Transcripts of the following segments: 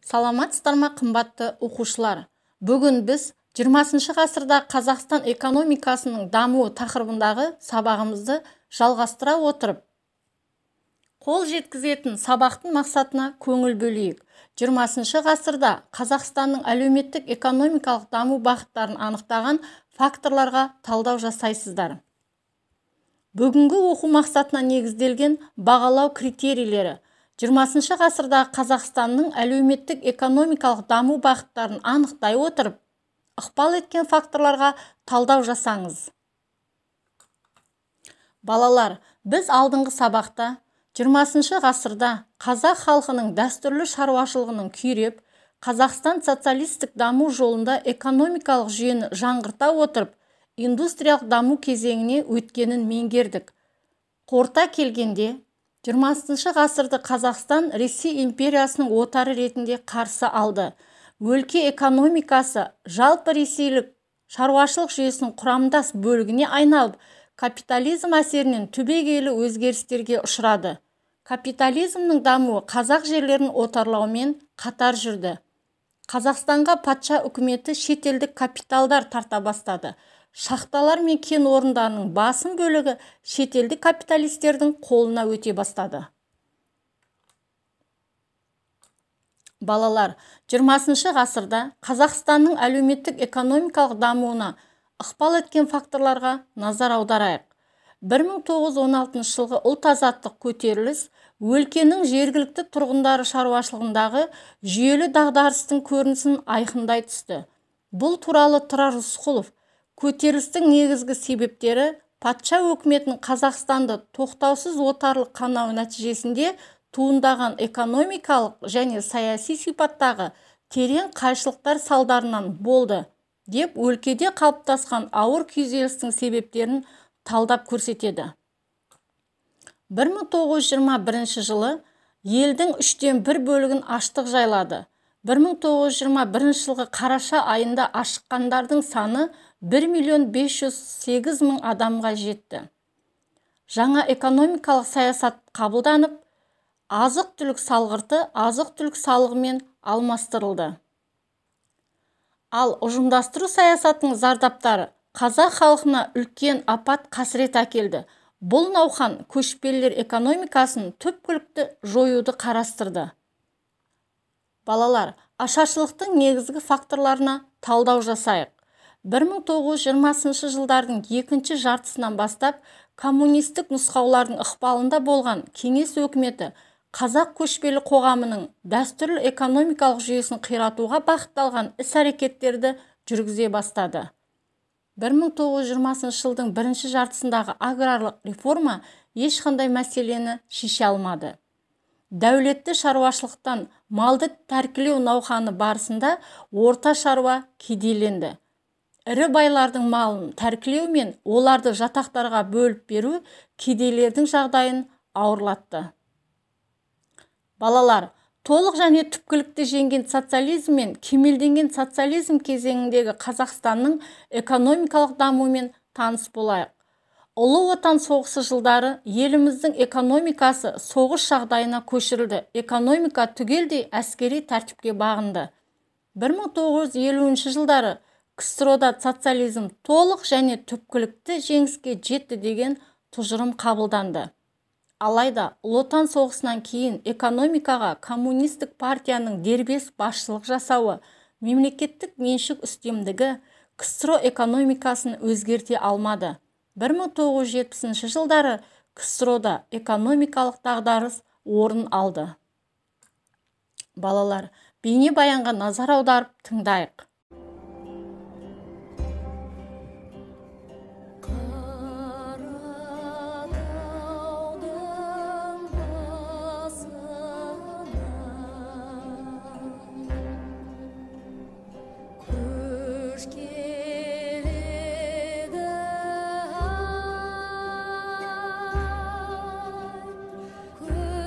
Саламатсыздар ма, қымбатты оқушылар? Бүгін біз 20 ғасырда Қазақстан экономикасының дамуы тақырыбындағы сабағымызды жалғастыра отырып, қол жеткізетін сабақтың мақсатына көңіл бөлейік. 20 ғасырда Қазақстанның әлеуметтік экономикалық даму бағыттарын анықтаған факторларға талдау жасайсыздар. Бүгінгі оқу мақсатына негізделген бағалау критерийлері 20 ғасырда Қазақстанның әлеуметтік экономикалық даму бағыттарын анықтай отырып, ықпал еткен факторларға талдау жасаңыз. Балалар, біз алдыңғы сабақта 20 ғасырда қазақ халқының дәстүрлі шаруашылығының күйреп, Қазақстан социалистік даму жолында экономикалық жүйені жаңғырта отырып, индустриялық даму кезеңіне өткенін меңгердік. Қорыта келгенде, 20 ғасырды Қазақстан Ресей империясының отары ретінде қарсы алды. Өлке экономикасы жалпы ресейлік шаруашылық жүйесінің құрамдас бөлігіне айналып, капитализм әсерінен түбегейлі өзгерістерге ұшырады. Капитализмнің дамуы қазақ жерлерін отарлаумен қатар жүрді. Қазақстанға патша үкіметі шетелдік капиталдар тарта бастады. Шахталар мен кен орындарының басым бөлігі шетелдік капиталистердің қолына өте бастады. Балалар, 20 ғасырда Қазақстанның әлеуметтік экономикалық дамуына ықпал еткен факторларға назар аударайық. 1916 жылғы ұлт-азаттық көтеріліс өлкенің жергілікті тұрғындары шаруашылығындағы жүйелі дағдарыстың көрінісін айқындай түсті. Бұл туралы Тұрар Рысқұлов көтерілістің негізгі себептері патша өкіметінің Қазақстанды тоқтаусыз отарлық қанауы нәтижесінде туындаған экономикалық және саяси сипаттағы терең қайшылықтар салдарынан болды деп өлкеде қалыптасқан ауыр күйзелістің себептерін талдап көрсетеді. 1921 жылы елдің 1/3 бөлігін аштық жайлады. 1921 жылғы қараша айында ашыққандардың саны 1.508.000 адамға жетті. Жаңа экономикалық саясат қабылданып, азық-түлік салғырты азық-түлік салығымен алмастырылды. Ал ұжымдастыру саясатының зардаптары қазақ халқына үлкен апат қасірет әкелді. Бұл науқан көшпелілер экономикасын түпкілікті жоюды қарастырды. Балалар, ашаршылықтың негізгі факторларына талдау жасайық. 1920 жылдардың екінші жартысынан бастап коммунистік нұсқаулардың ықпалында болған кеңес өкіметі қазақ көшпелі қоғамының дәстүрлі экономикалық жүйесін қиратуға бағытталған іс-әрекеттерді жүргізе бастады. 1920 жылдың бірінші жартысындағы аграрлық реформа ешқандай мәселені шеше алмады. Дәулетті шаруашылықтан малды тәркілеу науқаны барысында орта шаруа кедейленді. Ірі байлардың малын тәркілеу мен оларды жатақтарға бөліп беру кедейлердің жағдайын ауырлатты. Балалар, толық және түпкілікті жеңген социализм мен кемелденген социализм кезеңіндегі Қазақстанның экономикалық дамуымен таныс болайық. Ұлы отан соғысы жылдары еліміздің экономикасы соғыс жағдайына көшірілді. Экономика түгелдей әскери тәртіпке бағынды. 1950 жылдары КСРО-да социализм толық және түпкілікті жеңіске жетті деген тұжырым қабылданды. Алайда, Ұлы отан соғысынан кейін экономикаға коммунистік партияның дербес басшылық жасауы, мемлекеттік меншік үстемдігі КСРО экономикасын өзгерте алмады. 1970 жылдары КСРО-да экономикалық дағдарыс орын алды. Балалар, бейнебаянға назар аударып тыңдайық.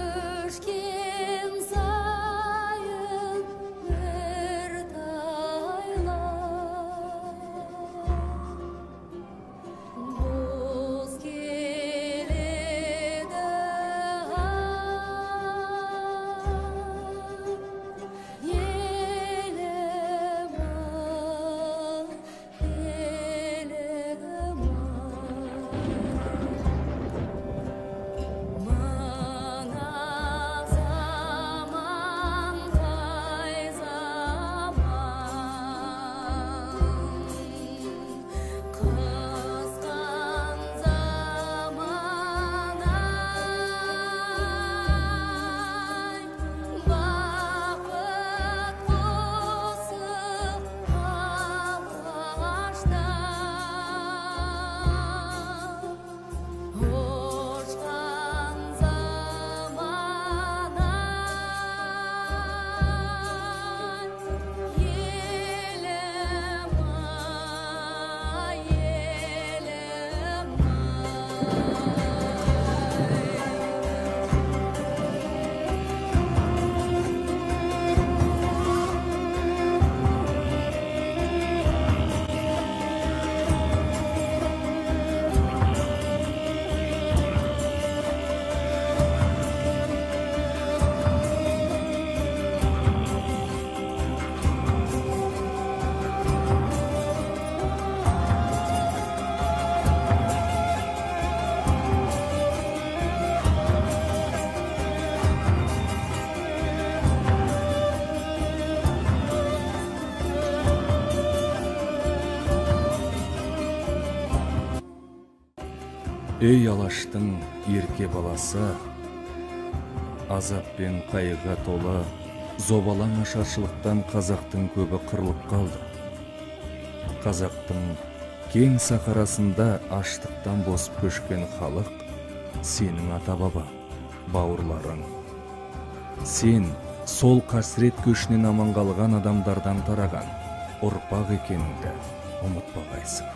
Sayın bir Ей алаштың ерке баласы, азап пен қайғыға толы, зобалаң ашаршылықтан қазақтың көбі қырылып қалды. Қазақтың кең сахарасында аштықтан босып көшкен халық сенің ата-баба, бауырларың. Сен сол қасірет көшінен аман қалған адамдардан тараған ұрпақ екеніңді ұмытпағайсың.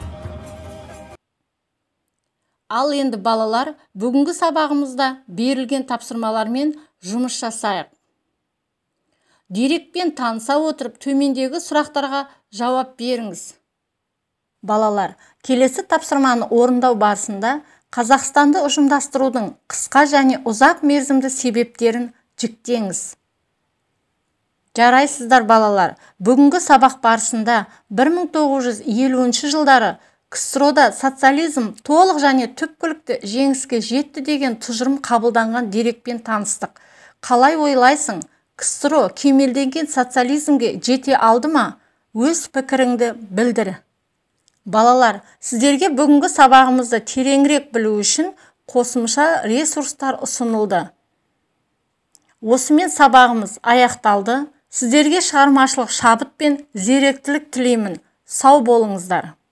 Ал енді балалар, бүгінгі сабағымызда берілген тапсырмалармен жұмыс жасайық. Дерекпен таныса отырып, төмендегі сұрақтарға жауап беріңіз. Балалар, келесі тапсырманы орындау барысында Қазақстанды ұжымдастырудың қысқа және ұзақ мерзімді себептерін жіктеңіз. Жарайсыздар балалар, бүгінгі сабақ барысында 1950 жылдары КСРО-да социализм толық және түпкілікті жеңіске жетті деген тұжырым қабылданған дерекпен таныстық. Қалай ойлайсың, КСРО кемелденген социализмге жете алды ма? Өз пікіріңді білдір. Балалар, сіздерге бүгінгі сабағымызды тереңірек білу үшін қосымша ресурстар ұсынылды. Осымен сабағымыз аяқталды. Сіздерге шығармашылық шабыт пен зеректілік тілеймін. Сау болыңыздар.